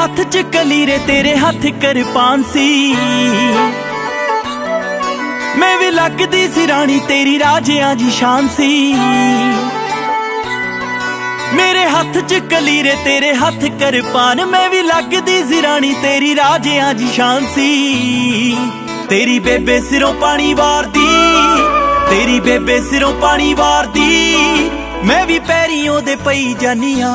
हाथ च कलीरे तेरे हाथ किरपान सी, मैं भी लगदी सी रानी तेरी राजियां जी शान सी। मेरे हाथ च कलीरे तेरे हाथ किरपान, मैं भी लगदी सी रानी तेरी राजियां जी शान सी। तेरी बेबे सिरों पानी वारदी, तेरी बेबे सिरों पानी वारदी, मैं भी पैरियों दे पई जानिया।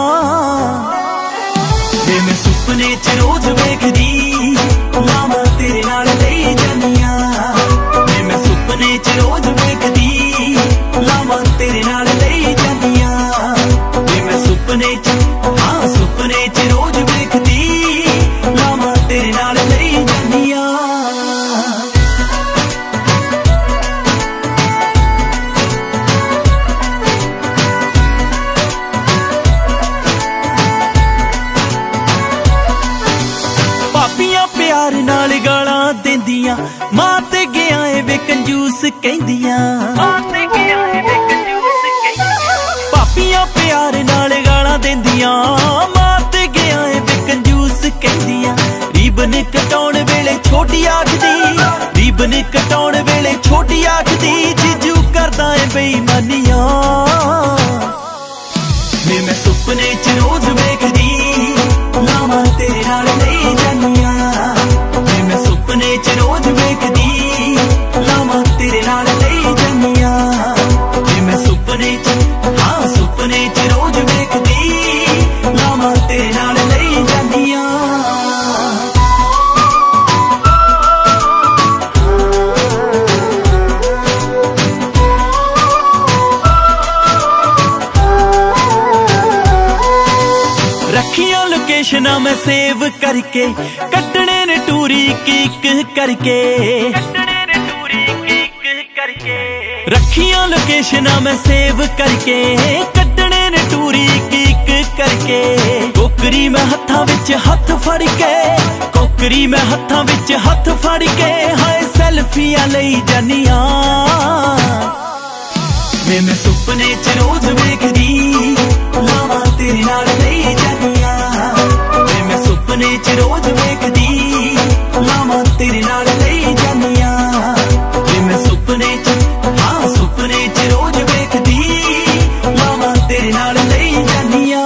वे मैं सुपने च रोज वेखदी, लावां तेरे नाल लई जानिया। वे मैं सुपने च रोज वेखदी, लावां तेरे नाल लई जानिया। वे मैं सुपने च, हाँ सुपने च रोज वेखदी, लावां तेरे नाल लई जानिया। प्यार नाल गालां देंदियां, मां ते गया ए वे कंजूस कहंदियां। भापियां प्यार नाल गालां देंदियां, मां ते गया ए वे कंजूस कहंदियां। रीबन कटाउण वेले छोटी आखदी, रीबन कटाउण वेले छोटी आखदी, जीजू करदा ए बेईमानियां। वे मैं सुपने च रोज वेखदी, लावां तेरे नाल लई जानिया। मैं सुपने च रोज वेखदी, लावां तेरे नाल लई जानिया। मैं सुपने च, हाँ सुपने च रोज वेखदी, लावां तेरे नाल लई जानिया। रखियां लोकेशनां मैं सेव करके, कट्टने ने टूरी एक करके। रखियां लोकेशनां मैं सेव करके, कट्टने ने टूरी एक करके। कोकरी मैं हत्थां विच हत्थ फड़ के, कोकरी मैं हत्थां विच हत्थ फड़ के, हाय सैल्फियां लई जानिया। वे मैं सुपने च रोज वेखदी, लावां तेरे नाल लई जानिया। वे मैं सुपने च रोज वेखदी, लावां तेरे नाल लई जानिया। वे मैं सुपने च, हाँ सुपने च रोज वेखदी, लावां तेरे नाल लई जानिया।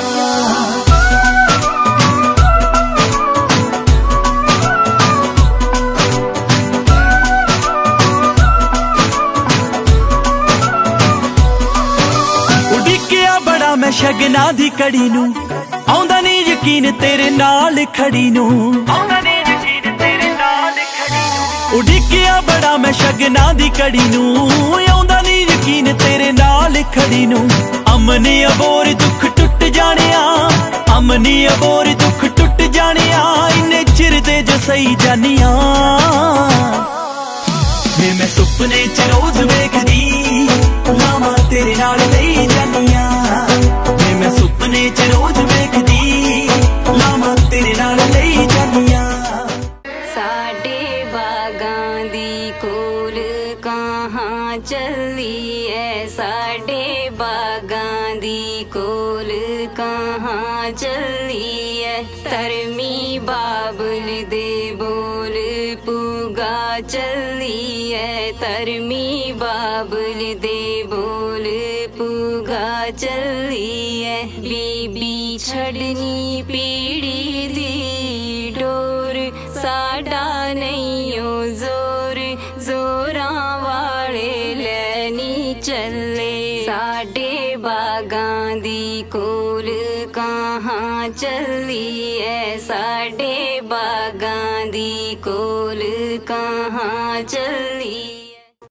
मैं शगना दी कड़ी नू, आउंदा नहीं यकीन तेरे नाल खड़ी नू। उडिकिया बड़ा मैं शगना दी कड़ी नू, आउंदा नहीं यकीन तेरे नाल खड़ी नू। अमनी अबोर दुख टुट जाने आ, अमनी अबोर दुख टुट जाने आ, इन्ने चिर दे जो सही जानिया। वे मैं सुपने च रोज वेखदी, लावां तेरे नाल लई जानिया। मैं सुपने च रोज वेखदी, लावां तेरे नाल लई जानिया। साडे बागां दी कोल कहाँ चली ऐ, साडे बागां दी कोल कहाँ चली ऐ। धर्मी बाबुल दे बोल पुगा चली ऐ, धर्मी बाबुल दे बोल पुगा चली ऐ। बीबी छड़नी पीड़ी दी डोर, साडा नहीं ओ जोर, जोरां वाले लैनी चले। साडे बागां दी कोल कहाँ चली ऐ, साडे बागां दी कोल